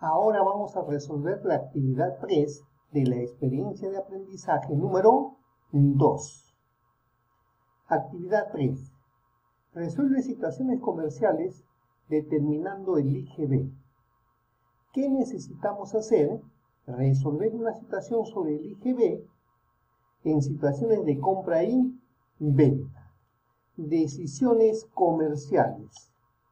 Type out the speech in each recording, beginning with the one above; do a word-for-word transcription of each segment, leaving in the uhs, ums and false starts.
Ahora vamos a resolver la actividad tres de la experiencia de aprendizaje número dos. Actividad tres. Resuelve situaciones comerciales determinando el I G B. ¿Qué necesitamos hacer? Resolver una situación sobre el I G B en situaciones de compra y venta. Decisiones comerciales.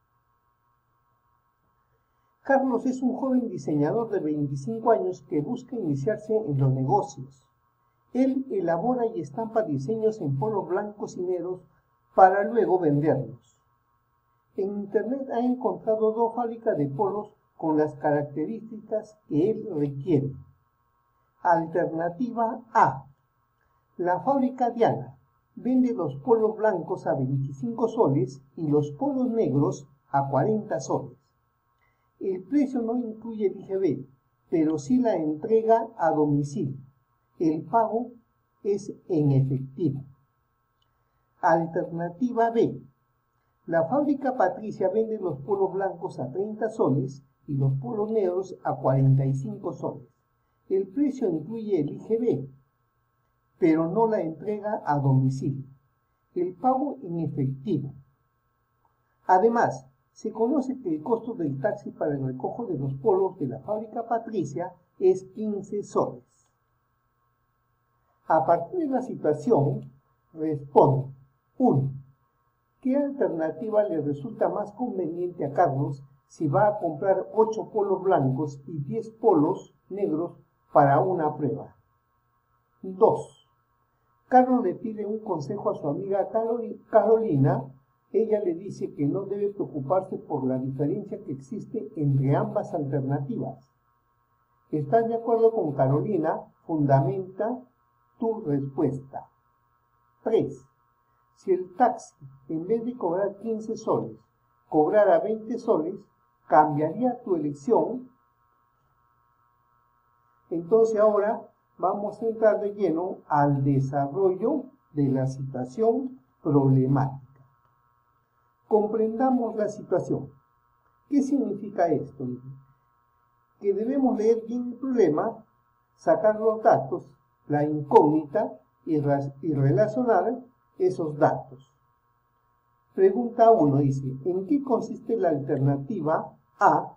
Carlos es un joven diseñador de veinticinco años que busca iniciarse en los negocios. Él elabora y estampa diseños en polos blancos y negros para luego venderlos. En internet ha encontrado dos fábricas de polos con las características que él requiere. Alternativa A. La fábrica Diana vende los polos blancos a veinticinco soles y los polos negros a cuarenta soles. El precio no incluye el I G B, pero sí la entrega a domicilio. El pago es en efectivo. Alternativa B. La fábrica Patricia vende los polos blancos a treinta soles y los polos negros a cuarenta y cinco soles. El precio incluye el I G B, pero no la entrega a domicilio. El pago en efectivo. Además, se conoce que el costo del taxi para el recojo de los polos de la fábrica Patricia es quince soles. A partir de la situación, responde. uno. ¿Qué alternativa le resulta más conveniente a Carlos si va a comprar ocho polos blancos y diez polos negros para una prueba? dos. Carlos le pide un consejo a su amiga Carolina. Ella le dice que no debe preocuparse por la diferencia que existe entre ambas alternativas. ¿Estás de acuerdo con Carolina? Fundamenta tu respuesta. tres. Si el taxi, en vez de cobrar quince soles, cobrara veinte soles, ¿cambiaría tu elección? Entonces ahora vamos a entrar de lleno al desarrollo de la situación problemática. Comprendamos la situación. ¿Qué significa esto? Que debemos leer bien el problema, sacar los datos, la incógnita y, y relacionar esos datos. Pregunta uno dice, ¿en qué consiste la alternativa A?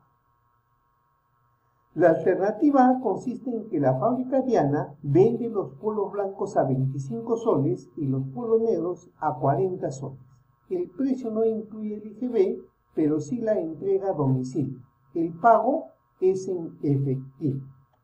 La alternativa A consiste en que la fábrica Diana vende los polos blancos a veinticinco soles y los polos negros a cuarenta soles. El precio no incluye el I G B, pero sí la entrega a domicilio. El pago es en efectivo.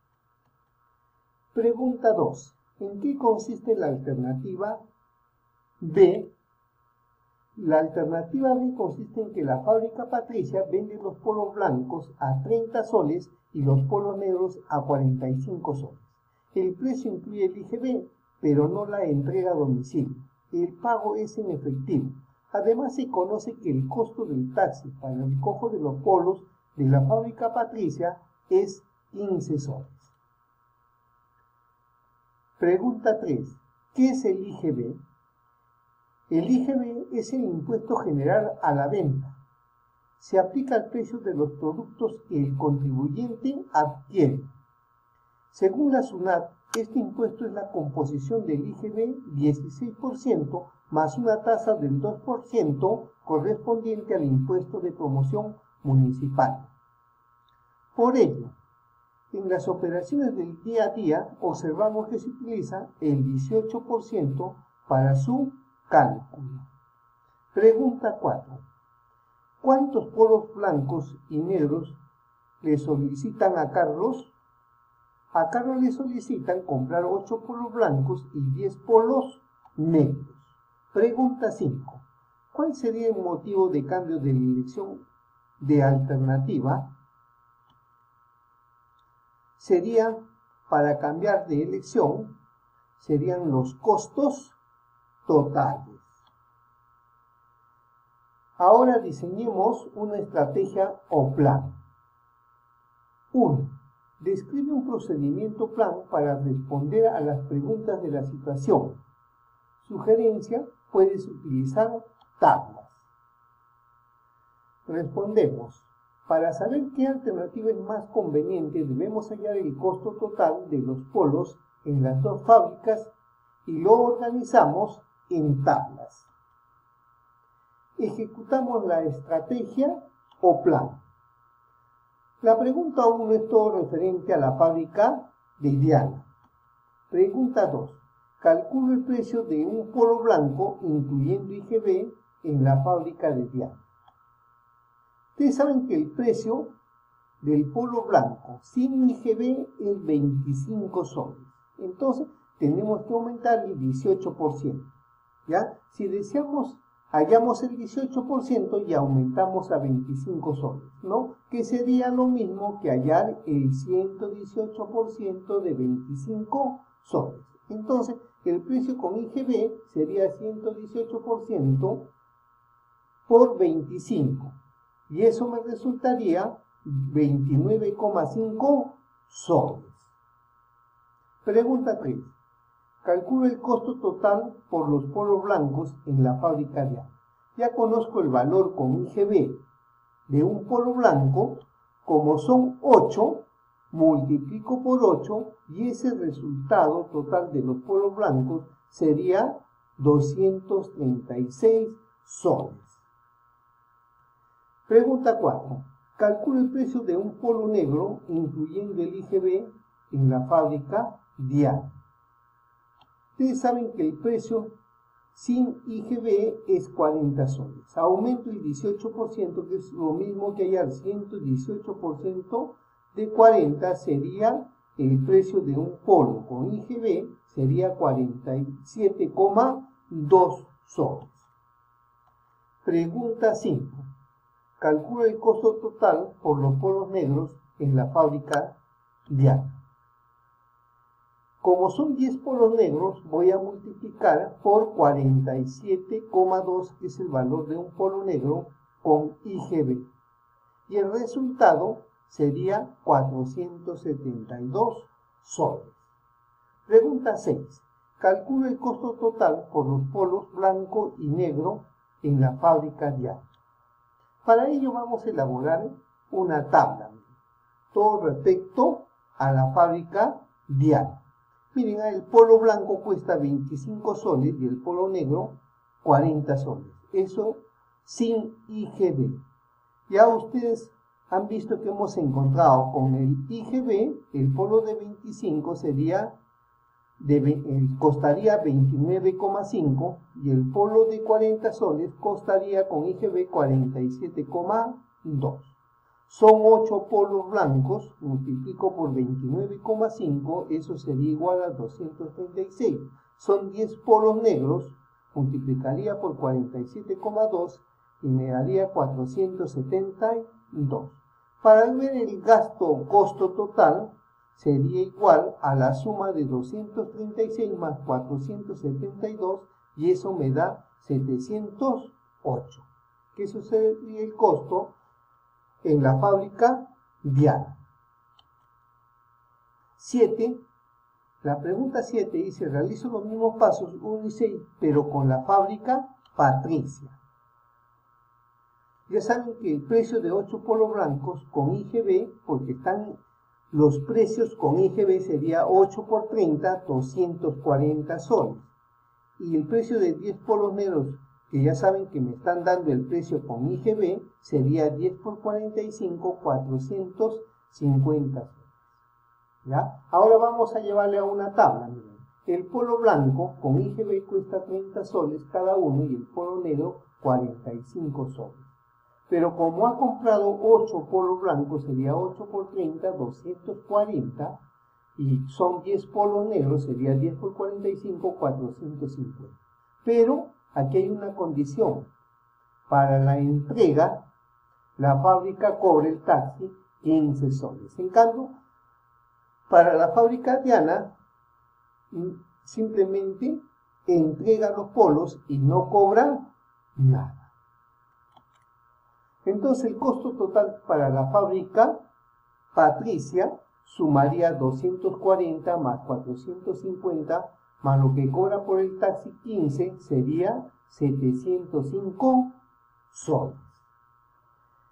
Pregunta dos. ¿En qué consiste la alternativa B? La alternativa B consiste en que la fábrica Patricia vende los polos blancos a treinta soles y los polos negros a cuarenta y cinco soles. El precio incluye el I G B, pero no la entrega a domicilio. El pago es en efectivo. Además, se conoce que el costo del taxi para el recojo de los polos de la fábrica Patricia es quince soles. Pregunta tres. ¿Qué es el I G B? El I G B es el impuesto general a la venta. Se aplica al precio de los productos que el contribuyente adquiere. Según la SUNAT, este impuesto es la composición del I G B dieciséis por ciento más una tasa del dos por ciento correspondiente al impuesto de promoción municipal. Por ello, en las operaciones del día a día observamos que se utiliza el dieciocho por ciento para su cálculo. Pregunta cuatro. ¿Cuántos polos blancos y negros le solicitan a Carlos? A Carlos le solicitan comprar ocho polos blancos y diez polos negros. Pregunta cinco. ¿Cuál sería el motivo de cambio de la elección de alternativa? Sería, para cambiar de elección, serían los costos totales. Ahora diseñemos una estrategia o plan. uno. Describe un procedimiento plan para responder a las preguntas de la situación. Sugerencia: puedes utilizar tablas. Respondemos. Para saber qué alternativa es más conveniente, debemos hallar el costo total de los polos en las dos fábricas y lo organizamos en tablas. Ejecutamos la estrategia o plan. La pregunta uno es todo referente a la fábrica de Diana. Pregunta dos. Calculo el precio de un polo blanco, incluyendo I G B, en la fábrica de Diana. Ustedes saben que el precio del polo blanco sin I G B es veinticinco soles. Entonces, tenemos que aumentar el dieciocho por ciento. ¿Ya? Si deseamos, hallamos el dieciocho por ciento y aumentamos a veinticinco soles, ¿no? Que sería lo mismo que hallar el ciento dieciocho por ciento de veinticinco soles. Entonces, el precio con I G B sería ciento dieciocho por ciento por veinticinco. Y eso me resultaría veintinueve coma cinco soles. Pregunta tres. Calculo el costo total por los polos blancos en la fábrica de Diana. Ya conozco el valor con I G B de un polo blanco. Como son ocho, multiplico por ocho y ese resultado total de los polos blancos sería doscientos treinta y seis soles. Pregunta cuatro. Calculo el precio de un polo negro, incluyendo el I G B, en la fábrica Diana. Ustedes saben que el precio sin I G B es cuarenta soles. Aumento el dieciocho por ciento, que es lo mismo que hallar ciento dieciocho por ciento de cuarenta, sería el precio de un polo con I G B, sería cuarenta y siete coma dos soles. Pregunta cinco. Calcula el costo total por los polos negros en la fábrica Diana. Como son diez polos negros, voy a multiplicar por cuarenta y siete coma dos, que es el valor de un polo negro con I G B. Y el resultado sería cuatrocientos setenta y dos soles. Pregunta seis. Calculo el costo total por los polos blanco y negro en la fábrica Diana. Para ello vamos a elaborar una tabla, todo respecto a la fábrica Diana. Miren, el polo blanco cuesta veinticinco soles y el polo negro cuarenta soles. Eso sin I G B. Ya ustedes han visto que hemos encontrado con el I G B, el polo de veinticinco sería de, eh, costaría veintinueve coma cinco y el polo de cuarenta soles costaría con I G B cuarenta y siete coma dos. Son ocho polos blancos, multiplico por veintinueve coma cinco, eso sería igual a doscientos treinta y seis. Son diez polos negros, multiplicaría por cuarenta y siete coma dos y me daría cuatrocientos setenta y dos. Para ver el gasto o costo total, sería igual a la suma de doscientos treinta y seis más cuatrocientos setenta y dos, y eso me da setecientos ocho. Que eso sería el costo en la fábrica Diana. siete. La pregunta siete dice, realizo los mismos pasos uno y seis, pero con la fábrica Patricia. Ya saben que el precio de ocho polos blancos con I G B, porque están los precios con I G B sería ocho por treinta, doscientos cuarenta soles. Y el precio de diez polos negros, que ya saben que me están dando el precio con I G B, sería diez por cuarenta y cinco, cuatrocientos cincuenta soles. ¿Ya? Ahora vamos a llevarle a una tabla. Miren. El polo blanco con I G B cuesta treinta soles cada uno y el polo negro cuarenta y cinco soles. Pero como ha comprado ocho polos blancos, sería ocho por treinta, doscientos cuarenta, y son diez polos negros, sería diez por cuarenta y cinco, cuatrocientos cincuenta. Pero aquí hay una condición. Para la entrega, la fábrica cobra el taxi quince soles. En cambio, para la fábrica Diana, simplemente entrega los polos y no cobra nada. Entonces el costo total para la fábrica Patricia sumaría doscientos cuarenta más cuatrocientos cincuenta más lo que cobra por el taxi quince, sería setecientos cinco soles.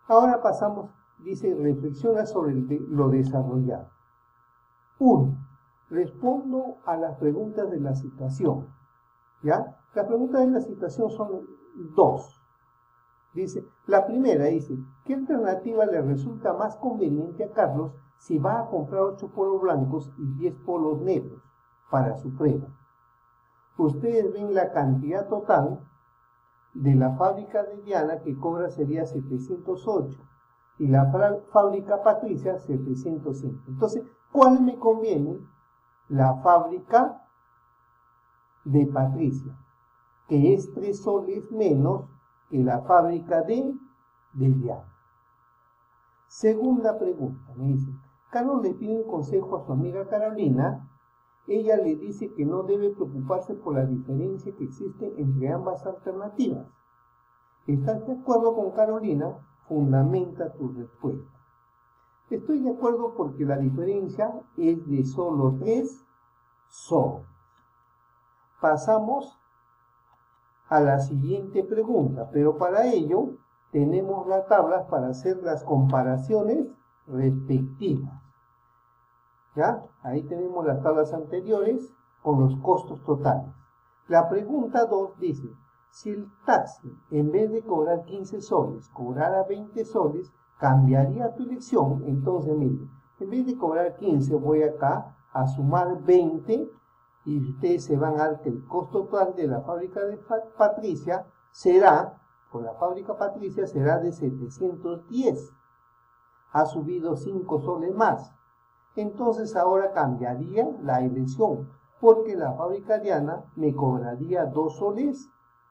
Ahora pasamos, dice, reflexiona sobre el de, lo desarrollado. uno. Respondo a las preguntas de la situación. ¿Ya? Las preguntas de la situación son dos. Dice, la primera dice, ¿qué alternativa le resulta más conveniente a Carlos si va a comprar ocho polos blancos y diez polos negros para su prueba? Ustedes ven la cantidad total de la fábrica de Diana, que cobra sería setecientos ocho, y la fábrica Patricia setecientos cinco. Entonces, ¿cuál me conviene? La fábrica de Patricia, que es tres soles menos que la fábrica de, de Diana. Segunda pregunta, me dice, Carlos le pide un consejo a su amiga Carolina. Ella le dice que no debe preocuparse por la diferencia que existe entre ambas alternativas. ¿Estás de acuerdo con Carolina? Fundamenta tu respuesta. Estoy de acuerdo porque la diferencia es de solo tres soles. Pasamos a la siguiente pregunta, pero para ello tenemos las tablas para hacer las comparaciones respectivas. ¿Ya? Ahí tenemos las tablas anteriores con los costos totales. La pregunta dos dice, si el taxi en vez de cobrar quince soles, cobrara veinte soles, ¿cambiaría tu elección? Entonces, miren, en vez de cobrar quince, voy acá a sumar veinte y ustedes se van a dar que el costo total de la fábrica de Patricia será, por la fábrica Patricia, será de setecientos diez. Ha subido cinco soles más. Entonces ahora cambiaría la elección, porque la fábrica Diana me cobraría dos soles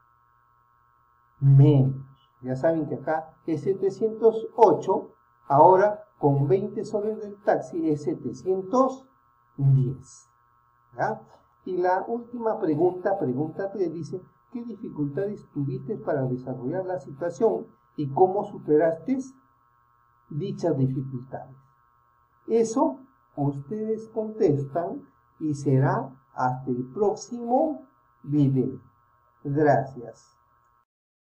menos. Ya saben que acá es setecientos ocho, ahora con veinte soles del taxi es setecientos diez. ¿Ya? Y la última pregunta, pregunta tres, dice, ¿qué dificultades tuviste para desarrollar la situación y cómo superaste dichas dificultades? Eso ustedes contestan y será hasta el próximo video. Gracias.